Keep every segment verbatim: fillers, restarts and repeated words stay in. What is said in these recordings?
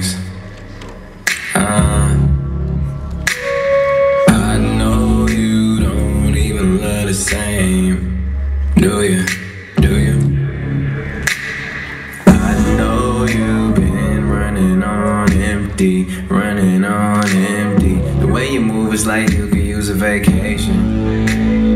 things. Uh, I know you don't even love the same. Do you? Do you? I know you've been running on empty, running on empty. The way you move is like you could use a vacation.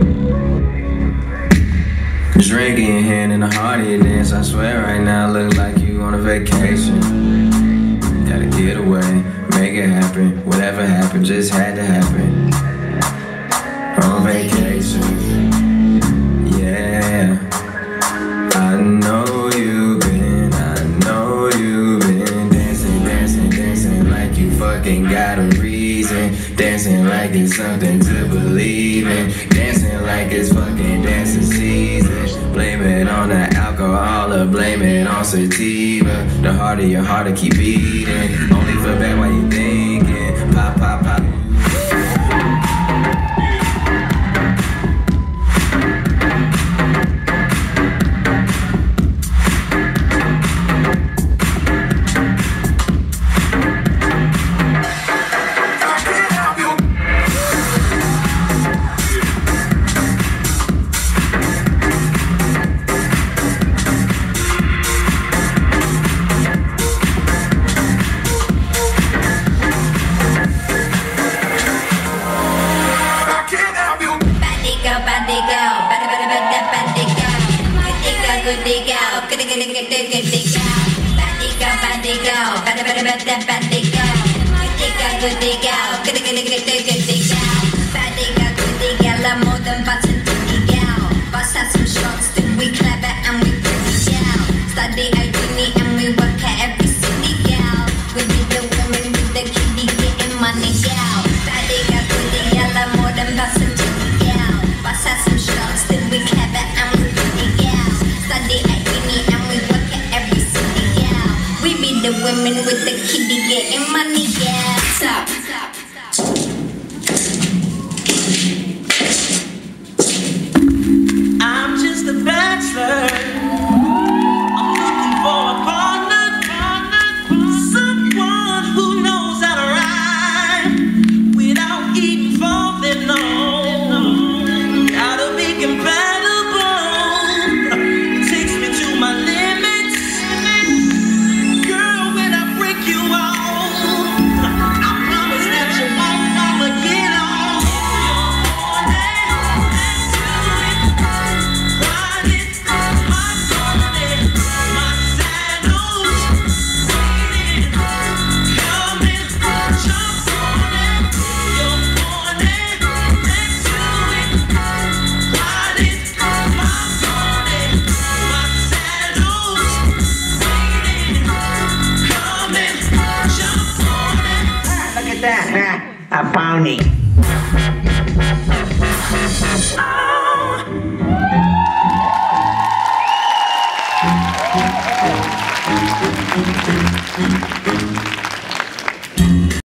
Drink in your hand and the heart of your dance. I swear right now look like you on a vacation. Gotta get away, make it happen. Whatever happened just had to happen. On vacation, yeah. I know you've been, I know you've been dancing, dancing, dancing like you fucking got a reason. Dancing like it's something to believe in. Dancing like it's fucking dancing season. Blame it on the alcohol or blame it on sativa. The harder your heart to keep beating. Only feel bad while you thinking. Pop, pop, pop. Goody girl, goody goody goody goody girl. Baddy girl, baddy girl, baddy baddy baddy baddy girl. Goody girl, goody girl, goody goody goody goody girl. Baddy girl, goody girl, I'm more than button goody girl. Bust out some shots, then we clever and we pretty girl. Study our uni and we work at every city girl. We be the women with the kitty getting money girl. Baddy girl, goody girl, I'm more than button goody girl. Bust out some shots, then we clever and we pretty girl. Study at uni and we work at every city, yeah. We be the women with the kitty getting money, yeah. Stop. I'm just a bachelor.